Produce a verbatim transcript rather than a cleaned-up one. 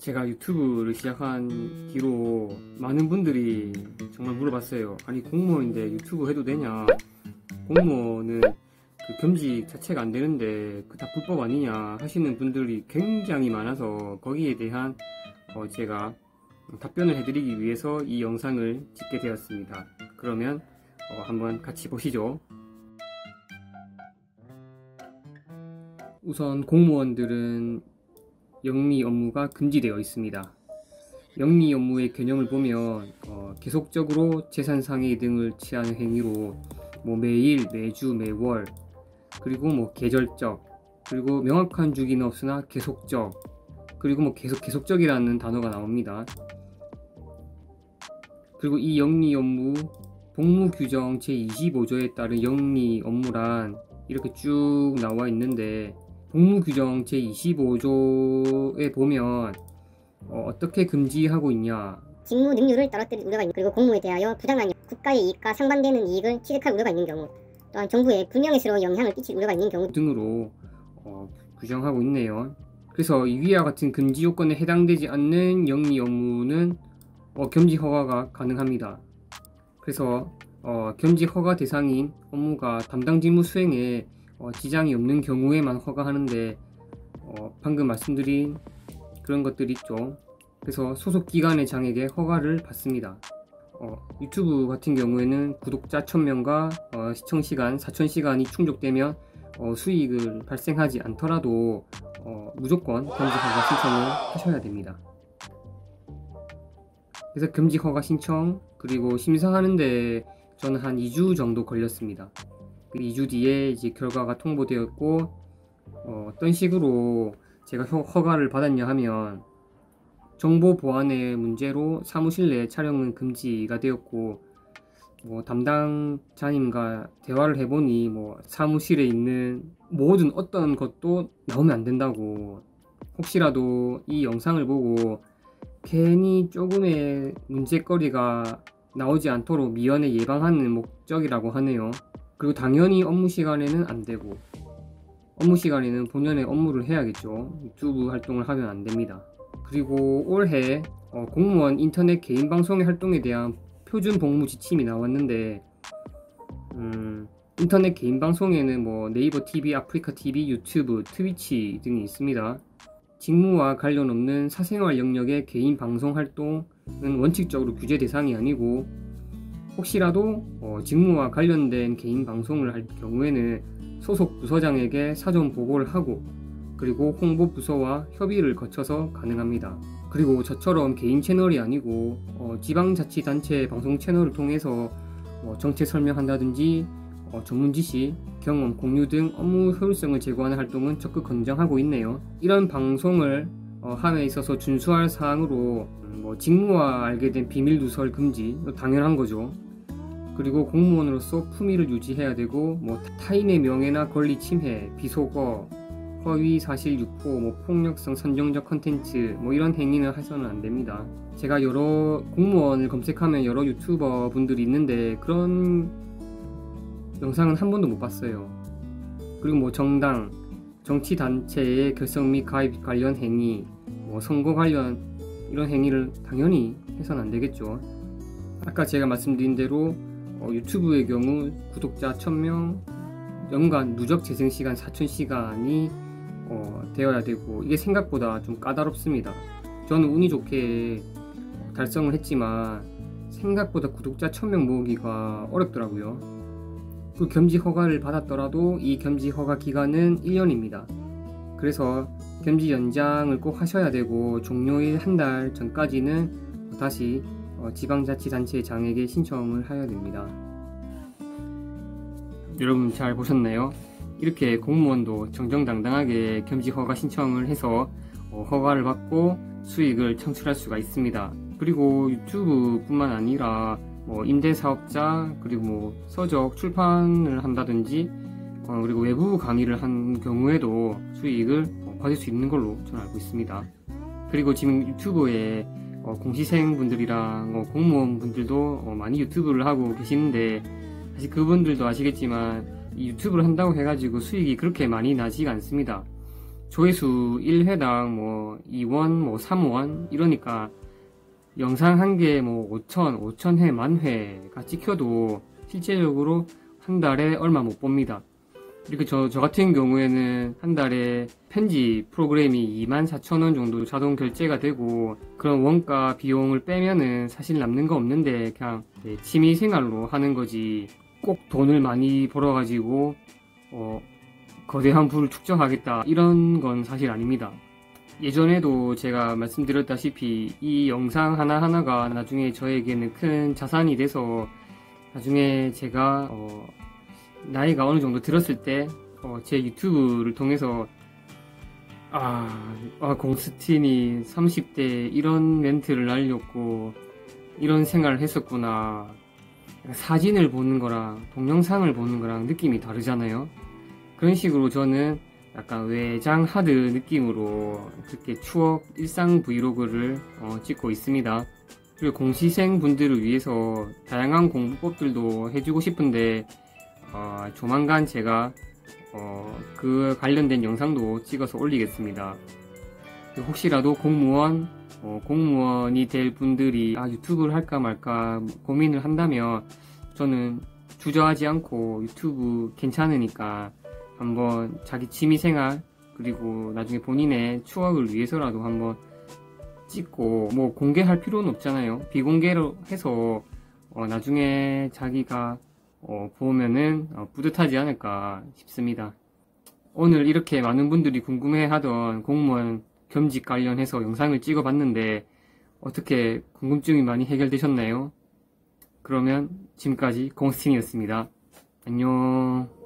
제가 유튜브를 시작한 뒤로 많은 분들이 정말 물어봤어요. 아니, 공무원인데 유튜브 해도 되냐? 공무원은 그 겸직 자체가 안 되는데 그 다 불법 아니냐 하시는 분들이 굉장히 많아서 거기에 대한 어 제가 답변을 해드리기 위해서 이 영상을 찍게 되었습니다. 그러면 어 한번 같이 보시죠. 우선 공무원들은 영리 업무가 금지되어 있습니다. 영리 업무의 개념을 보면 어, 계속적으로 재산상해 등을 취하는 행위로 뭐 매일, 매주, 매월, 그리고 뭐 계절적, 그리고 명확한 주기는 없으나 계속적, 그리고 뭐 계속 계속적이라는 단어가 나옵니다. 그리고 이 영리 업무 복무규정 제이십오 조에 따른 영리 업무란 이렇게 쭉 나와 있는데, 복무규정 제이십오 조에 보면 어, 어떻게 금지하고 있냐. 직무 능률을 떨어뜨릴 우려가 있는, 그리고 공무에 대하여 부당한 국가의 이익과 상반되는 이익을 취득할 우려가 있는 경우, 또한 정부에 불명예스러운 영향을 끼칠 우려가 있는 경우 등으로 어, 규정하고 있네요. 그래서 이 위와 같은 금지 요건에 해당되지 않는 영리 업무는 어, 겸직 허가가 가능합니다. 그래서 어, 겸직 허가 대상인 업무가 담당 직무 수행에 어, 지장이 없는 경우에만 허가하는데 어, 방금 말씀드린 그런 것들이 있죠. 그래서 소속 기관의 장에게 허가를 받습니다. 어, 유튜브 같은 경우에는 구독자 천 명과 어, 시청시간 사천 시간이 충족되면 어, 수익을 발생하지 않더라도 어, 무조건 겸직 허가 신청을 하셔야 됩니다. 그래서 겸직 허가 신청 그리고 심사하는데 저는 한 이 주 정도 걸렸습니다. 이 주 뒤에 이제 결과가 통보되었고 어, 어떤 식으로 제가 허가를 받았냐 하면, 정보 보안의 문제로 사무실 내 촬영은 금지가 되었고, 뭐 담당자님과 대화를 해보니 뭐 사무실에 있는 모든 어떤 것도 나오면 안 된다고, 혹시라도 이 영상을 보고 괜히 조금의 문제거리가 나오지 않도록 미연에 예방하는 목적이라고 하네요. 그리고 당연히 업무 시간에는 안 되고, 업무 시간에는 본연의 업무를 해야겠죠. 유튜브 활동을 하면 안 됩니다. 그리고 올해 어, 공무원 인터넷 개인 방송의 활동에 대한 표준 복무 지침이 나왔는데, 음, 인터넷 개인 방송에는 뭐 네이버 티비, 아프리카 티비, 유튜브, 트위치 등이 있습니다. 직무와 관련 없는 사생활 영역의 개인 방송 활동은 원칙적으로 규제 대상이 아니고, 혹시라도 어, 직무와 관련된 개인 방송을 할 경우에는 소속 부서장에게 사전 보고를 하고, 그리고 홍보 부서와 협의를 거쳐서 가능합니다. 그리고 저처럼 개인 채널이 아니고 어, 지방자치단체 방송 채널을 통해서 어, 정책 설명한다든지 어, 전문 지식, 경험 공유 등 업무 효율성을 제고하는 활동은 적극 권장하고 있네요. 이런 방송을 어, 함에 있어서 준수할 사항으로 음, 뭐 직무와 알게 된 비밀 누설 금지, 당연한 거죠. 그리고 공무원으로서 품위를 유지해야 되고, 뭐 타인의 명예나 권리 침해, 비속어, 허위 사실 유포, 뭐 폭력성 선정적 컨텐츠, 뭐 이런 행위는 해서는 안 됩니다. 제가 여러 공무원을 검색하면 여러 유튜버 분들이 있는데 그런 영상은 한 번도 못 봤어요. 그리고 뭐 정당, 정치단체의 결성 및 가입 관련 행위, 뭐 선거 관련 이런 행위를 당연히 해서는 안 되겠죠. 아까 제가 말씀드린 대로 어, 유튜브의 경우 구독자 천 명, 연간 누적 재생시간 사천 시간이 어, 되어야 되고, 이게 생각보다 좀 까다롭습니다. 저는 운이 좋게 달성을 했지만 생각보다 구독자 천 명 모으기가 어렵더라고요. 그 겸직 허가를 받았더라도 이 겸직 허가 기간은 일 년입니다. 그래서 겸직 연장을 꼭 하셔야 되고, 종료일 한 달 전까지는 다시 어, 지방자치단체 장에게 신청을 해야 됩니다. 여러분 잘 보셨나요? 이렇게 공무원도 정정당당하게 겸직 허가 신청을 해서 어, 허가를 받고 수익을 창출할 수가 있습니다. 그리고 유튜브 뿐만 아니라 뭐 임대사업자, 그리고 뭐 서적 출판을 한다든지 어, 그리고 외부 강의를 한 경우에도 수익을 어, 받을 수 있는 걸로 저는 알고 있습니다. 그리고 지금 유튜브에 어, 공시생분들이랑 어, 공무원분들도 어, 많이 유튜브를 하고 계시는데, 사실 그분들도 아시겠지만 이 유튜브를 한다고 해가지고 수익이 그렇게 많이 나지가 않습니다. 조회수 일 회당 뭐 이 원, 뭐 삼 원 이러니까 영상 한 개에 뭐 오천, 오천 회, 만 회가 찍혀도 실제적으로 한 달에 얼마 못 봅니다. 이렇게 저, 저 같은 경우에는 한 달에 편집 프로그램이 이만 사천 원 정도 자동 결제가 되고, 그런 원가 비용을 빼면은 사실 남는 거 없는데 그냥 네, 취미 생활로 하는 거지 꼭 돈을 많이 벌어가지고 어, 거대한 부를 축적하겠다 이런 건 사실 아닙니다. 예전에도 제가 말씀드렸다시피 이 영상 하나하나가 나중에 저에게는 큰 자산이 돼서 나중에 제가 어, 나이가 어느 정도 들었을 때 제 유튜브를 통해서 아, 아 공스틴이 삼십 대 이런 멘트를 날렸고 이런 생각을 했었구나. 사진을 보는 거랑 동영상을 보는 거랑 느낌이 다르잖아요. 그런 식으로 저는 약간 외장 하드 느낌으로 그렇게 추억 일상 브이로그를 어, 찍고 있습니다. 그리고 공시생 분들을 위해서 다양한 공부법들도 해주고 싶은데 어, 조만간 제가 어, 그 관련된 영상도 찍어서 올리겠습니다. 혹시라도 공무원 어, 공무원이 될 분들이 아, 유튜브를 할까 말까 고민을 한다면 저는 주저하지 않고 유튜브 괜찮으니까 한번 자기 취미생활 그리고 나중에 본인의 추억을 위해서라도 한번 찍고, 뭐 공개할 필요는 없잖아요. 비공개로 해서 어, 나중에 자기가 어, 보면은 어, 뿌듯하지 않을까 싶습니다. 오늘 이렇게 많은 분들이 궁금해하던 공무원 겸직 관련해서 영상을 찍어봤는데 어떻게 궁금증이 많이 해결되셨나요? 그러면 지금까지 공스틴이었습니다. 안녕.